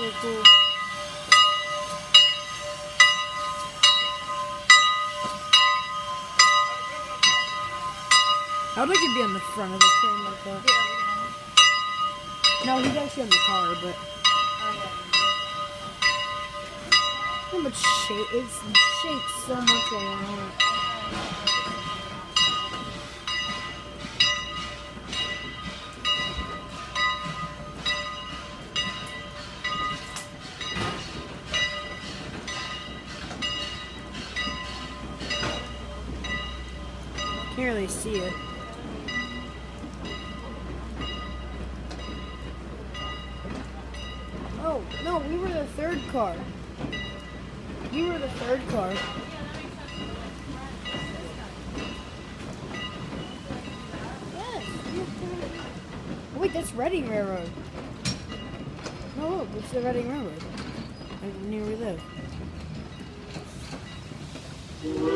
so cool. I would like to be on the front of the train like that. No, he's actually on the car, but how much shape? It's shaped so much while we're on it. Can't really see it. Oh, no, we were the third car. We were the third car. Yes. Oh, wait, that's Reading Railroad. No, look, it's the Reading Railroad. Right near where we live.